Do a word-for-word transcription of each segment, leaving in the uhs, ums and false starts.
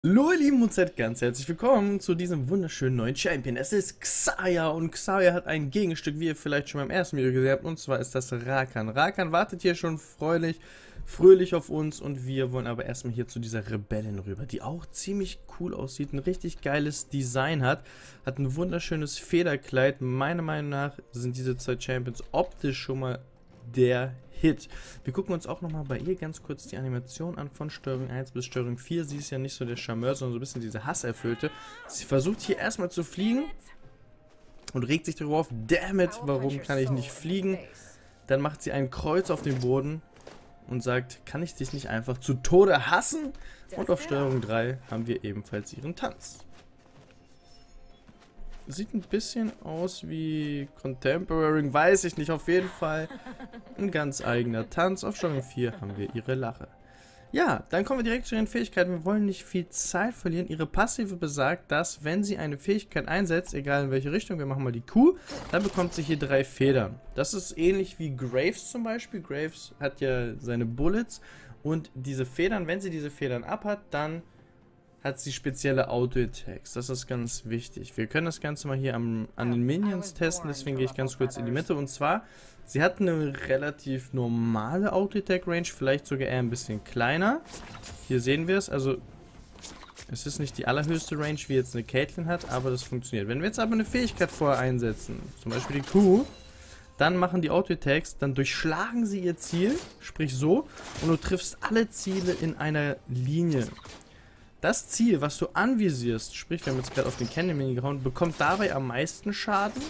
Hallo ihr Lieben und seid ganz herzlich willkommen zu diesem wunderschönen neuen Champion. Es ist Xayah und Xayah hat ein Gegenstück, wie ihr vielleicht schon beim ersten Video gesehen habt, und zwar ist das Rakan. Rakan wartet hier schon fröhlich, fröhlich auf uns und wir wollen aber erstmal hier zu dieser Rebellin rüber, die auch ziemlich cool aussieht, ein richtig geiles Design hat, hat ein wunderschönes Federkleid. Meiner Meinung nach sind diese zwei Champions optisch schon mal der Hit. Wir gucken uns auch nochmal bei ihr ganz kurz die Animation an von Steuerung eins bis Steuerung vier. Sie ist ja nicht so der Charmeur, sondern so ein bisschen diese Hasserfüllte. Sie versucht hier erstmal zu fliegen und regt sich darüber auf, damn it, warum kann ich nicht fliegen? Dann macht sie ein Kreuz auf den Boden und sagt, kann ich dich nicht einfach zu Tode hassen? Und auf Steuerung drei haben wir ebenfalls ihren Tanz. Sieht ein bisschen aus wie Contemporary, weiß ich nicht, auf jeden Fall ein ganz eigener Tanz. Auf Steuerung vier haben wir ihre Lache. Ja, dann kommen wir direkt zu ihren Fähigkeiten. Wir wollen nicht viel Zeit verlieren. Ihre Passive besagt, dass wenn sie eine Fähigkeit einsetzt, egal in welche Richtung, wir machen mal die Q, dann bekommt sie hier drei Federn. Das ist ähnlich wie Graves zum Beispiel. Graves hat ja seine Bullets und diese Federn, wenn sie diese Federn abhat, dann hat sie spezielle Auto-Attacks. Das ist ganz wichtig. Wir können das Ganze mal hier am, an den Minions testen, deswegen gehe ich ganz kurz in die Mitte. Und zwar, sie hat eine relativ normale Auto-Attack-Range, vielleicht sogar eher ein bisschen kleiner. Hier sehen wir es, also es ist nicht die allerhöchste Range, wie jetzt eine Caitlyn hat, aber das funktioniert. Wenn wir jetzt aber eine Fähigkeit vorher einsetzen, zum Beispiel die Q, dann machen die Auto-Attacks, dann durchschlagen sie ihr Ziel, sprich so, und du triffst alle Ziele in einer Linie. Das Ziel, was du anvisierst, sprich, wir haben jetzt gerade auf den Candy-Mini gehauen, bekommt dabei am meisten Schaden.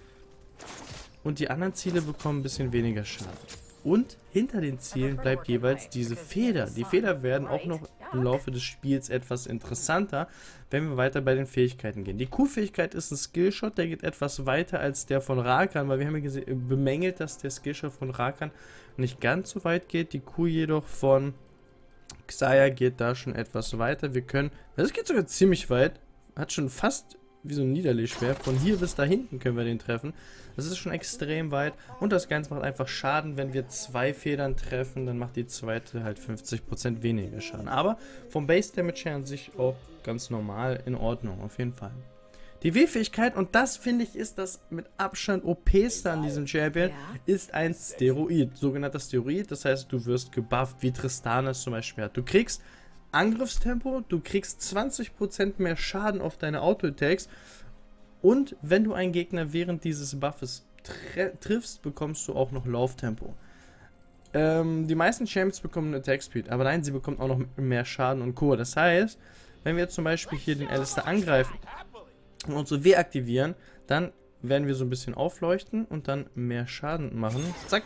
Und die anderen Ziele bekommen ein bisschen weniger Schaden. Und hinter den Zielen bleibt jeweils diese Feder. Die Feder werden auch noch im Laufe des Spiels etwas interessanter, wenn wir weiter bei den Fähigkeiten gehen. Die Q-Fähigkeit ist ein Skillshot, der geht etwas weiter als der von Rakan, weil wir haben ja bemängelt, dass der Skillshot von Rakan nicht ganz so weit geht. Die Q jedoch von Xayah geht da schon etwas weiter. Wir können, das geht sogar ziemlich weit, hat schon fast wie so ein Niederlegschwert. Von hier bis da hinten können wir den treffen. Das ist schon extrem weit und das Ganze macht einfach Schaden. Wenn wir zwei Federn treffen, dann macht die zweite halt fünfzig Prozent weniger Schaden. Aber vom Base Damage her an sich auch ganz normal, in Ordnung, auf jeden Fall. Die W-Fähigkeit, und das finde ich ist das mit Abstand O P-ste an diesem Champion, ist ein Steroid, sogenannter Steroid, das heißt, du wirst gebufft, wie Tristana es zum Beispiel hat. Du kriegst Angriffstempo, du kriegst zwanzig Prozent mehr Schaden auf deine Auto-Attacks und wenn du einen Gegner während dieses Buffes triffst, bekommst du auch noch Lauftempo. Ähm, die meisten Champions bekommen Attack Speed, aber nein, sie bekommen auch noch mehr Schaden und Co. Das heißt, wenn wir jetzt zum Beispiel hier den Alistar angreifen und unsere W aktivieren, dann werden wir so ein bisschen aufleuchten und dann mehr Schaden machen. Zack.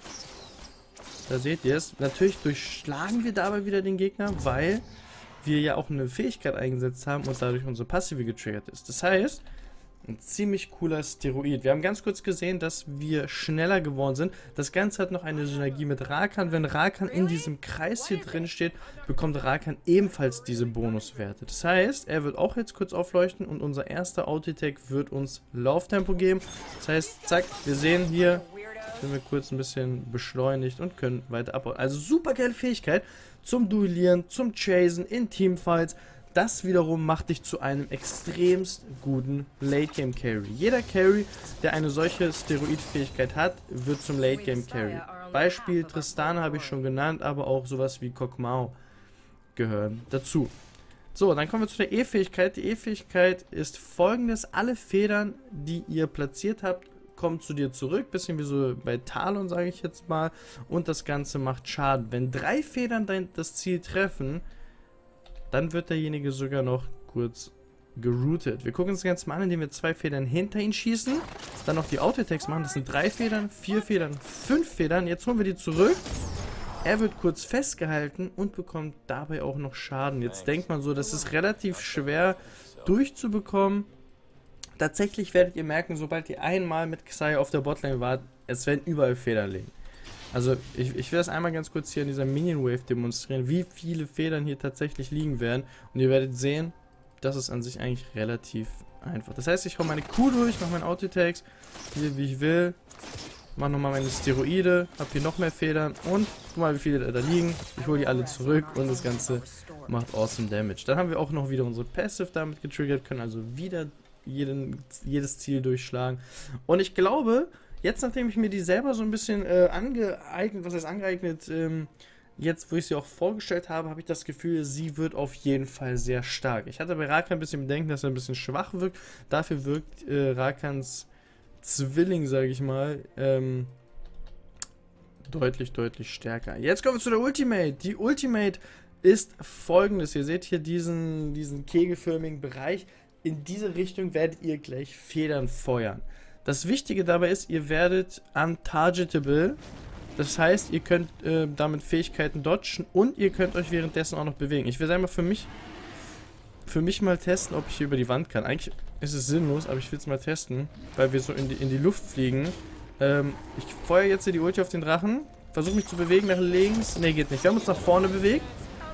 Da seht ihr es. Natürlich durchschlagen wir dabei wieder den Gegner, weil wir ja auch eine Fähigkeit eingesetzt haben und dadurch unsere Passive getriggert ist. Das heißt, ein ziemlich cooler Steroid. Wir haben ganz kurz gesehen, dass wir schneller geworden sind. Das Ganze hat noch eine Synergie mit Rakan. Wenn Rakan in diesem Kreis hier drin steht, bekommt Rakan ebenfalls diese Bonuswerte. Das heißt, er wird auch jetzt kurz aufleuchten und unser erster Auto-Attack wird uns Lauftempo geben. Das heißt, zack, wir sehen hier, sind wir kurz ein bisschen beschleunigt und können weiter abbauen. Also super geile Fähigkeit zum Duellieren, zum Chasen, in Teamfights. Das wiederum macht dich zu einem extremst guten Late-Game-Carry. Jeder Carry, der eine solche Steroid-Fähigkeit hat, wird zum Late-Game-Carry. Beispiel Tristana habe ich schon genannt, aber auch sowas wie Kog'Maw gehören dazu. So, dann kommen wir zu der E-Fähigkeit. Die E-Fähigkeit ist folgendes: Alle Federn, die ihr platziert habt, kommen zu dir zurück. Bisschen wie so bei Talon, sage ich jetzt mal. Und das Ganze macht Schaden. Wenn drei Federn dein, das Ziel treffen, dann wird derjenige sogar noch kurz geroutet. Wir gucken uns das Ganze mal an, indem wir zwei Federn hinter ihn schießen. Dann noch die Auto-Attacks machen. Das sind drei Federn, vier Federn, fünf Federn. Jetzt holen wir die zurück. Er wird kurz festgehalten und bekommt dabei auch noch Schaden. Jetzt denkt man so, das ist relativ schwer durchzubekommen. Tatsächlich werdet ihr merken, sobald ihr einmal mit Xayah auf der Botlane wart, es werden überall Federn liegen. Also ich, ich will das einmal ganz kurz hier in dieser Minion Wave demonstrieren, wie viele Federn hier tatsächlich liegen werden. Und ihr werdet sehen, das ist an sich eigentlich relativ einfach. Das heißt, ich hau meine Q durch, mache meine Auto-Attacks, hier wie ich will. Mach nochmal meine Steroide. Hab hier noch mehr Federn. Und guck mal, wie viele da liegen. Ich hole die alle zurück und das Ganze macht awesome Damage. Dann haben wir auch noch wieder unsere Passive damit getriggert. Können also wieder jeden, jedes Ziel durchschlagen. Und ich glaube, jetzt nachdem ich mir die selber so ein bisschen äh, angeeignet, was heißt angeeignet, ähm, jetzt, wo ich sie auch vorgestellt habe, habe ich das Gefühl, sie wird auf jeden Fall sehr stark. Ich hatte bei Rakan ein bisschen Bedenken, dass er ein bisschen schwach wirkt. Dafür wirkt äh, Rakans Zwilling, sage ich mal, ähm, deutlich, deutlich stärker. Jetzt kommen wir zu der Ultimate. Die Ultimate ist folgendes. Ihr seht hier diesen, diesen kegelförmigen Bereich. In diese Richtung werdet ihr gleich Federn feuern. Das Wichtige dabei ist, ihr werdet untargetable. Das heißt, ihr könnt äh, damit Fähigkeiten dodgen und ihr könnt euch währenddessen auch noch bewegen. Ich will einmal für mich für mich mal testen, ob ich hier über die Wand kann. Eigentlich ist es sinnlos, aber ich will es mal testen, weil wir so in die, in die Luft fliegen. Ähm, ich feuere jetzt hier die Ulti auf den Drachen, versuche mich zu bewegen nach links. Ne, geht nicht. Wir haben uns nach vorne bewegt.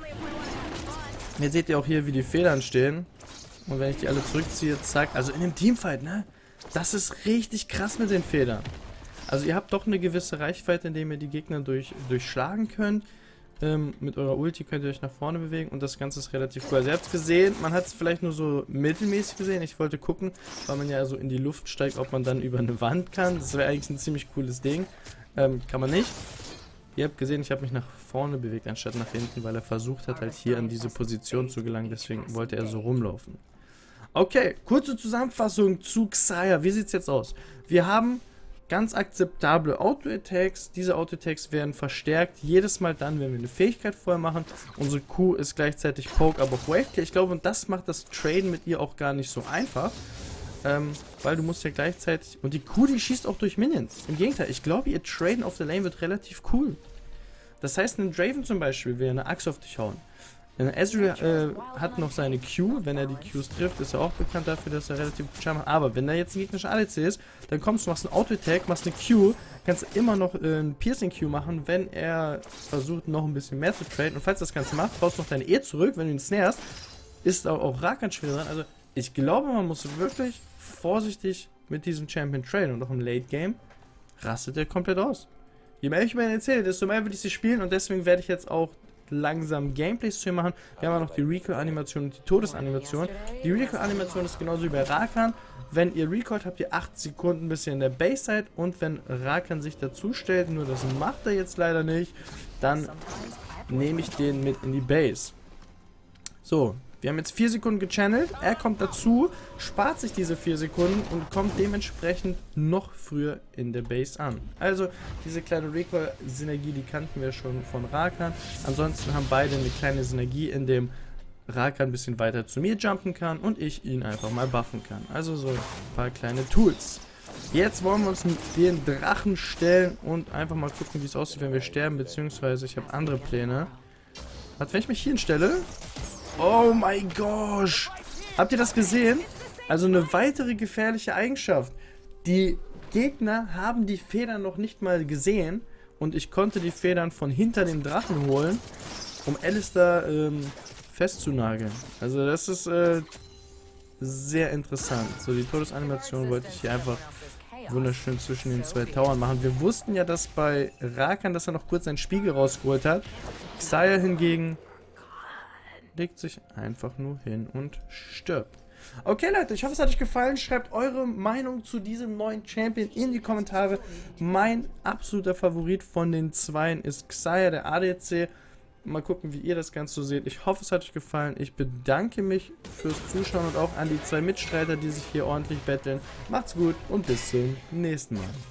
Jetzt seht ihr auch hier, wie die Federn stehen. Und wenn ich die alle zurückziehe, zack. Also in dem Teamfight, ne? Das ist richtig krass mit den Federn. Also ihr habt doch eine gewisse Reichweite, indem ihr die Gegner durch, durchschlagen könnt. Ähm, mit eurer Ulti könnt ihr euch nach vorne bewegen und das Ganze ist relativ cool. Also ihr habt es gesehen, man hat es vielleicht nur so mittelmäßig gesehen. Ich wollte gucken, weil man ja so in die Luft steigt, ob man dann über eine Wand kann. Das wäre eigentlich ein ziemlich cooles Ding. Ähm, kann man nicht. Ihr habt gesehen, ich habe mich nach vorne bewegt, anstatt nach hinten, weil er versucht hat, halt hier an diese Position zu gelangen. Deswegen wollte er so rumlaufen. Okay, kurze Zusammenfassung zu Xayah. Wie sieht es jetzt aus? Wir haben ganz akzeptable Auto-Attacks. Diese Auto-Attacks werden verstärkt jedes Mal dann, wenn wir eine Fähigkeit vorher machen. Unsere Q ist gleichzeitig Poke, aber auch Wave. Ich glaube, und das macht das Traden mit ihr auch gar nicht so einfach. Ähm, weil du musst ja gleichzeitig... Und die Q, die schießt auch durch Minions. Im Gegenteil, ich glaube, ihr Traden auf der Lane wird relativ cool. Das heißt, ein Draven zum Beispiel will eine Axt auf dich hauen. Ezreal äh, hat noch seine Q, wenn er die Qs trifft, ist er auch bekannt dafür, dass er relativ gut Schaden macht. Aber wenn da jetzt ein gegnerischer A D C ist, dann kommst du, machst einen Auto-Attack, machst eine Q, kannst immer noch äh, einen Piercing-Q machen, wenn er versucht, noch ein bisschen mehr zu traden. Und falls das Ganze macht, brauchst du noch deine E zurück, wenn du ihn snarest, ist auch, auch Rakan schwer dran. Also ich glaube, man muss wirklich vorsichtig mit diesem Champion traden und auch im Late-Game rastet er komplett aus. Je mehr ich über ihn erzähle, desto mehr will ich sie spielen und deswegen werde ich jetzt auch langsam Gameplays zu machen. Wir haben ja noch die Recall-Animation und die Todesanimation. Die Recall-Animation ist genauso wie bei Rakan. Wenn ihr recallt, habt ihr acht Sekunden, bis ihr in der Base seid. Und wenn Rakan sich dazu stellt, nur das macht er jetzt leider nicht, dann nehme ich den mit in die Base. So, wir haben jetzt vier Sekunden gechannelt. Er kommt dazu, spart sich diese vier Sekunden und kommt dementsprechend noch früher in der Base an. Also diese kleine Recall-Synergie, die kannten wir schon von Rakan. Ansonsten haben beide eine kleine Synergie, in dem Rakan ein bisschen weiter zu mir jumpen kann und ich ihn einfach mal buffen kann. Also so ein paar kleine Tools. Jetzt wollen wir uns den Drachen stellen und einfach mal gucken, wie es aussieht, wenn wir sterben, beziehungsweise ich habe andere Pläne. Was, wenn ich mich hier hinstelle? Oh mein Gott! Habt ihr das gesehen? Also eine weitere gefährliche Eigenschaft. Die Gegner haben die Federn noch nicht mal gesehen und ich konnte die Federn von hinter dem Drachen holen, um Alistar ähm, festzunageln. Also das ist äh, sehr interessant. So, die Todesanimation wollte ich hier einfach wunderschön zwischen den zwei Towern machen. Wir wussten ja, dass bei Rakan, dass er noch kurz seinen Spiegel rausgeholt hat. Xayah hingegen legt sich einfach nur hin und stirbt. Okay, Leute, ich hoffe, es hat euch gefallen. Schreibt eure Meinung zu diesem neuen Champion in die Kommentare. Mein absoluter Favorit von den Zweien ist Xayah, der A D C. Mal gucken, wie ihr das Ganze so seht. Ich hoffe, es hat euch gefallen. Ich bedanke mich fürs Zuschauen und auch an die zwei Mitstreiter, die sich hier ordentlich betteln. Macht's gut und bis zum nächsten Mal.